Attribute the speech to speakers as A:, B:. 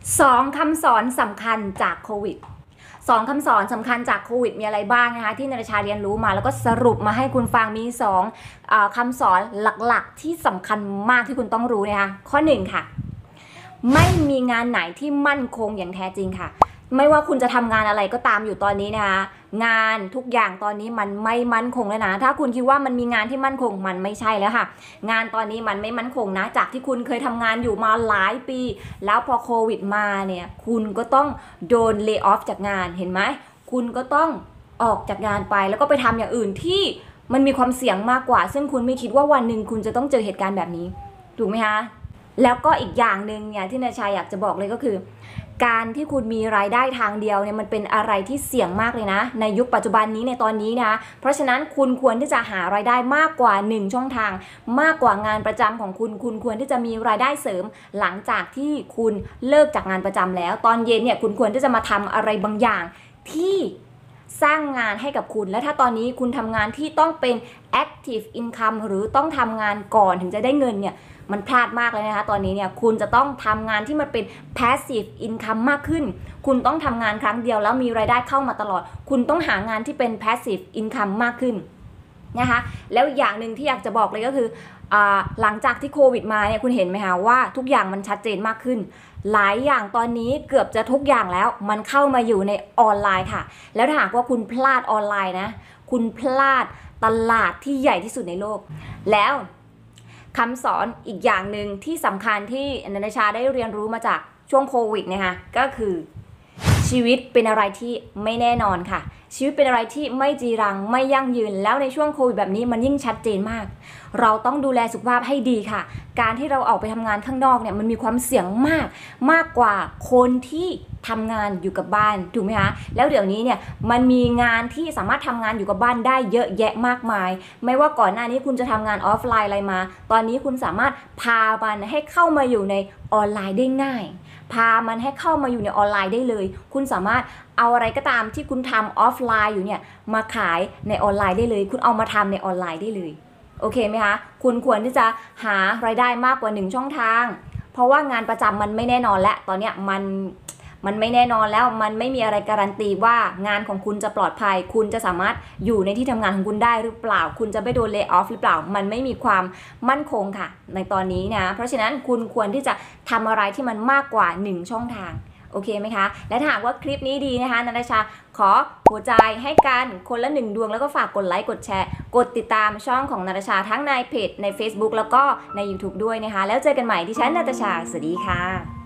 A: 2 คำสอนสำคัญจากโควิด2 คำสอนสำคัญจากโควิดมีอะไรบ้างนะคะที่นาตาชาเรียนรู้มาแล้วก็สรุปมาให้คุณฟังมี2คำสอนหลักๆที่สำคัญมากที่คุณต้องรู้นะคะข้อ1ค่ะไม่มีงานไหนที่มั่นคงอย่างแท้จริงค่ะไม่ว่าคุณจะทำงานอะไรก็ตามอยู่ตอนนี้นะคะงานทุกอย่างตอนนี้มันไม่มั่นคงแล้วนะถ้าคุณคิดว่ามันมีงานที่มั่นคงมันไม่ใช่แล้วค่ะงานตอนนี้มันไม่มั่นคงนะจากที่คุณเคยทำงานอยู่มาหลายปีแล้วพอโควิดมาเนี่ยคุณก็ต้องโดนเลย์ออฟจากงานเห็นไหมคุณก็ต้องออกจากงานไปแล้วก็ไปทำอย่างอื่นที่มันมีความเสี่ยงมากกว่าซึ่งคุณไม่คิดว่าวันหนึ่งคุณจะต้องเจอเหตุการณ์แบบนี้ถูกไหมคะแล้วก็อีกอย่างหนึ่งเนี่ยที่นาชาอยากจะบอกเลยก็คือการที่คุณมีรายได้ทางเดียวเนี่ยมันเป็นอะไรที่เสี่ยงมากเลยนะในยุคปัจจุบันนี้ในตอนนี้นะเพราะฉะนั้นคุณควรที่จะหารายได้มากกว่า1ช่องทางมากกว่างานประจำของคุณคุณควรที่จะมีรายได้เสริมหลังจากที่คุณเลิกจากงานประจำแล้วตอนเย็นเนี่ยคุณควรที่จะมาทำอะไรบางอย่างที่สร้างงานให้กับคุณและถ้าตอนนี้คุณทำงานที่ต้องเป็น active income หรือต้องทำงานก่อนถึงจะได้เงินเนี่ยมันพลาดมากเลยนะคะตอนนี้เนี่ยคุณจะต้องทำงานที่มันเป็น passive income มากขึ้นคุณต้องทำงานครั้งเดียวแล้วมีรายได้เข้ามาตลอดคุณต้องหางานที่เป็น passive income มากขึ้นนะคะแล้วอย่างหนึ่งที่อยากจะบอกเลยก็คือหลังจากที่โควิดมาเนี่ยคุณเห็นไหมคะว่าทุกอย่างมันชัดเจนมากขึ้นหลายอย่างตอนนี้เกือบจะทุกอย่างแล้วมันเข้ามาอยู่ในออนไลน์ค่ะแล้วถ้าหากว่าคุณพลาดออนไลน์นะคุณพลาดตลาดที่ใหญ่ที่สุดในโลกแล้วคำสอนอีกอย่างหนึ่งที่สำคัญที่นาตาชาได้เรียนรู้มาจากช่วงโควิดนะคะก็คือชีวิตเป็นอะไรที่ไม่แน่นอนค่ะชีวิตเป็นอะไรที่ไม่จีรังไม่ยั่งยืนแล้วในช่วงโควิดแบบนี้มันยิ่งชัดเจนมากเราต้องดูแลสุขภาพให้ดีค่ะการที่เราออกไปทำงานข้างนอกเนี่ยมันมีความเสี่ยงมากกว่าคนที่ทำงานอยู่กับบ้านถูกไหมคะแล้วเดี๋ยวนี้เนี่ยมันมีงานที่สามารถทำงานอยู่กับบ้านได้เยอะแยะมากมายไม่ว่าก่อนหน้านี้คุณจะทำงานออฟไลน์อะไรมาตอนนี้คุณสามารถพามันให้เข้ามาอยู่ในออนไลน์ได้ง่ายพามันให้เข้ามาอยู่ในออนไลน์ได้เลยคุณสามารถเอาอะไรก็ตามที่คุณทำออฟไลน์อยู่เนี่ยมาขายในออนไลน์ได้เลยคุณเอามาทำในออนไลน์ได้เลยโอเคไหมคะคุณควรที่จะหารายได้มากกว่า1ช่องทางเพราะว่างานประจำมันไม่แน่นอนและตอนเนี้ยมันไม่แน่นอนแล้วมันไม่มีอะไรการันตีว่างานของคุณจะปลอดภัยคุณจะสามารถอยู่ในที่ทำงานของคุณได้หรือเปล่าคุณจะไม่โดนเลย์ออฟหรือเปล่ามันไม่มีความมั่นคงค่ะในตอนนี้นะเพราะฉะนั้นคุณควรที่จะทำอะไรที่มันมากกว่า1ช่องทางโอเคไหมคะและถ้าหากว่าคลิปนี้ดีนะคะนาตาชาขอหัวใจให้กันคนละ1 ดวงแล้วก็ฝากกดไลค์กดแชร์กดติดตามช่องของนาตาชาทั้งในเพจใน Facebook แล้วก็ใน YouTube ด้วยนะคะแล้วเจอกันใหม่ดิฉันนาตาชาสวัสดีค่ะ